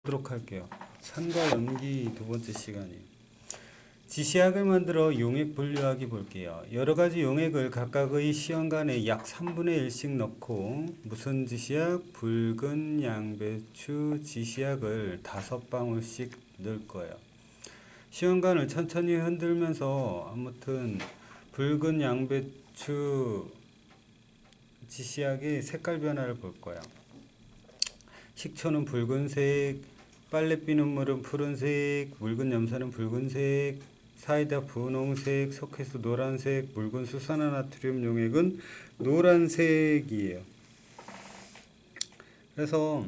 보도록 할게요. 산과 염기 두 번째 시간이에요. 지시약을 만들어 용액 분류하기 볼게요. 여러 가지 용액을 각각의 시험관에 약 3분의 1씩 넣고 무슨 지시약? 붉은 양배추 지시약을 5방울씩 넣을 거예요. 시험관을 천천히 흔들면서 아무튼 붉은 양배추 지시약의 색깔 변화를 볼 거예요. 식초는 붉은색, 빨래비 눈물은 푸른색, 묽은 염산은 붉은색, 사이다 분홍색, 석회수 노란색, 묽은 수산화나트륨 용액은 노란색이에요. 그래서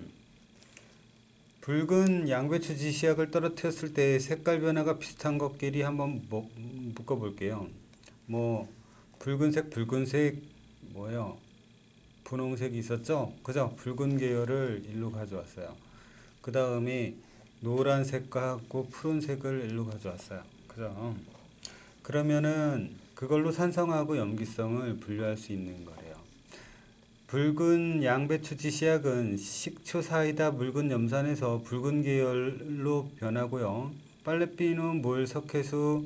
붉은 양배추 지시약을 떨어뜨렸을 때 색깔 변화가 비슷한 것끼리 한번 묶어 볼게요. 붉은색 뭐예요? 분홍색이 있었죠? 그죠? 붉은 계열을 일로 가져왔어요. 그 다음에 노란색과 푸른색을 일로 가져왔어요. 그죠? 그러면은 그걸로 산성하고 염기성을 분류할 수 있는 거래요. 붉은 양배추 지시약은 식초, 사이다, 묽은 염산에서 붉은 계열로 변하고요. 빨래비누물, 석회수,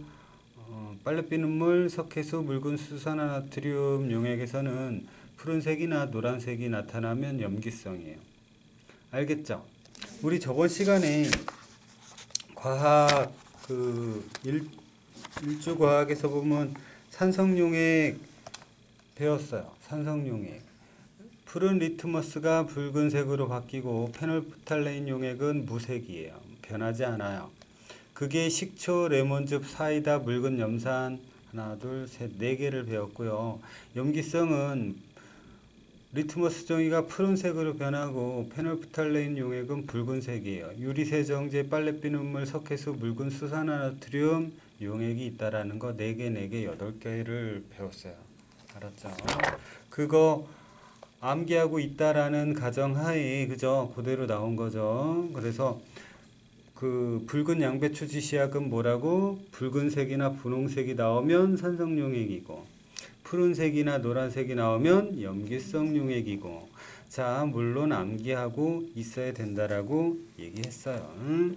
묽은 수산화나트륨 용액에서는 푸른색이나 노란색이 나타나면 염기성이에요. 알겠죠? 우리 저번 시간에 과학 일주 과학에서 보면 산성용액 배웠어요. 산성용액. 푸른 리트머스가 붉은색으로 바뀌고 페놀프탈레인 용액은 무색이에요. 변하지 않아요. 그게 식초, 레몬즙, 사이다, 묽은 염산 하나, 둘, 셋, 4개를 배웠고요. 염기성은 리트머스 종이가 푸른색으로 변하고 페놀프탈레인 용액은 붉은색이에요. 유리세정제, 빨래비 눈물, 석회수, 묽은 수산화나트륨 용액이 있다라는 거 4개, 8개를 배웠어요. 알았죠? 그거 암기하고 있다라는 가정하에 그죠? 그대로 나온 거죠. 그래서 그 붉은 양배추 지시약은 뭐라고? 붉은색이나 분홍색이 나오면 산성용액이고 푸른색이나 노란색이 나오면 염기성 용액이고, 자, 물론 암기하고 있어야 된다라고 얘기했어요.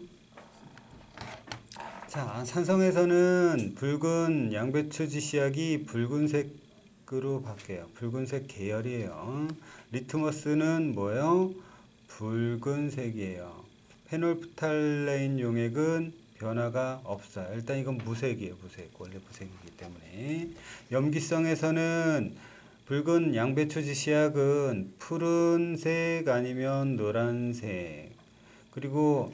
자, 산성에서는 붉은 양배추 지시약이 붉은색으로 바뀌어요. 붉은색 계열이에요. 리트머스는 뭐예요? 붉은색이에요. 페놀프탈레인 용액은 변화가 없어요. 일단 이건 무색이에요. 무색. 원래 무색이기 때문에. 염기성에서는 붉은 양배추 지시약은 푸른색 아니면 노란색. 그리고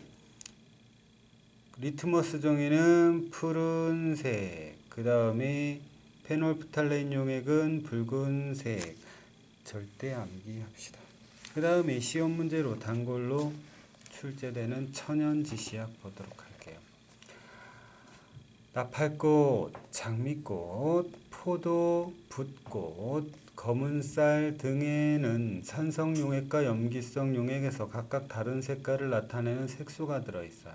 리트머스 종이는 푸른색. 그 다음에 페놀프탈레인 용액은 붉은색. 절대 암기합시다. 그 다음에 시험 문제로 단골로 출제되는 천연 지시약 보도록 할게요. 나팔꽃, 장미꽃, 포도, 붓꽃, 검은쌀 등에는 산성 용액과 염기성 용액에서 각각 다른 색깔을 나타내는 색소가 들어있어요.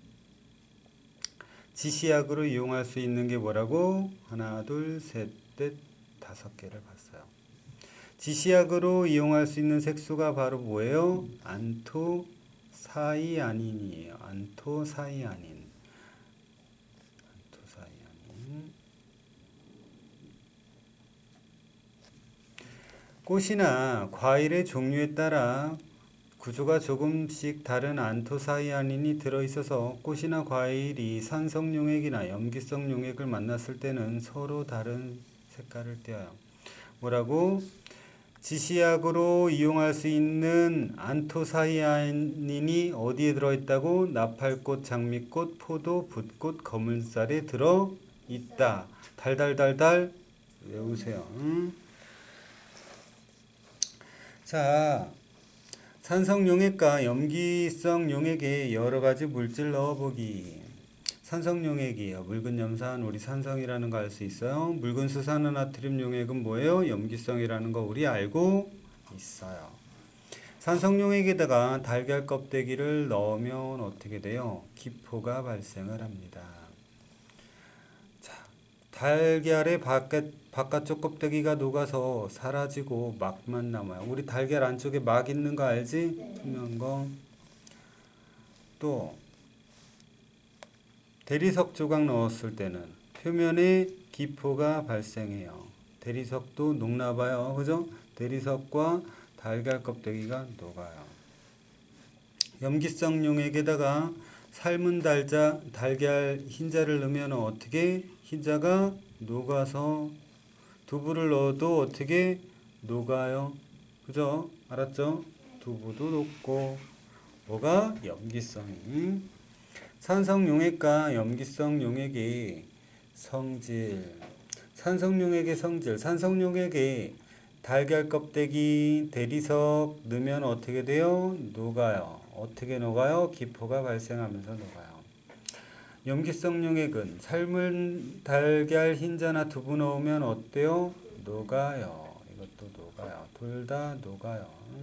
지시약으로 이용할 수 있는 게 뭐라고? 하나, 둘, 셋, 넷, 5개를 봤어요. 지시약으로 이용할 수 있는 색소가 바로 뭐예요? 안토사이아닌이에요. 안토사이아닌. 꽃이나 과일의 종류에 따라 구조가 조금씩 다른 안토사이아닌이 들어있어서 꽃이나 과일이 산성 용액이나 염기성 용액을 만났을 때는 서로 다른 색깔을 띄어요. 뭐라고? 지시약으로 이용할 수 있는 안토사이아닌이 어디에 들어있다고? 나팔꽃, 장미꽃, 포도, 붓꽃, 검은쌀에 들어있다. 달달달달 외우세요. 자, 산성 용액과 염기성 용액에 여러 가지 물질 넣어보기. 산성 용액이에요. 묽은 염산, 우리 산성이라는 거 알 수 있어요. 묽은 수산화나트륨 용액은 뭐예요? 염기성이라는 거 우리 알고 있어요. 산성 용액에다가 달걀 껍데기를 넣으면 어떻게 돼요? 기포가 발생을 합니다. 자, 달걀의 바깥쪽 껍데기가 녹아서 사라지고 막만 남아요. 우리 달걀 안쪽에 막 있는 거 알지? 투명한 거. 또 대리석 조각 넣었을 때는 표면에 기포가 발생해요. 대리석도 녹나봐요. 그죠? 대리석과 달걀 껍데기가 녹아요. 염기성 용액에다가 삶은 달걀 흰자를 넣으면 어떻게? 흰자가 녹아서 두부를 넣어도 어떻게? 녹아요. 그죠? 알았죠? 두부도 녹고 뭐가? 염기성이. 산성용액과 염기성 용액의 성질. 산성용액의 성질. 산성용액에 달걀 껍데기, 대리석 넣으면 어떻게 돼요? 녹아요. 어떻게 녹아요? 기포가 발생하면서 녹아요. 염기성 용액은 삶은 달걀 흰자나 두부 넣으면 어때요? 녹아요. 이것도 녹아요. 둘 다 녹아요.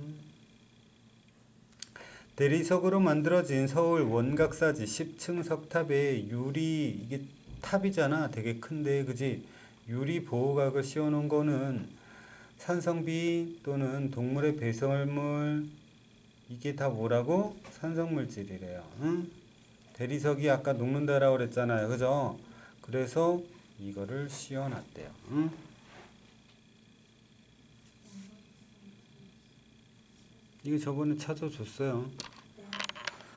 대리석으로 만들어진 서울 원각사지 10층 석탑에 유리, 이게 탑이잖아. 되게 큰데, 그지? 유리 보호각을 씌워놓은 거는 산성비 또는 동물의 배설물, 이게 다 뭐라고? 산성물질이래요. 응? 대리석이 아까 녹는다라고 그랬잖아요. 그죠? 그래서 이거를 씌워놨대요. 응? 이거 저번에 찾아줬어요.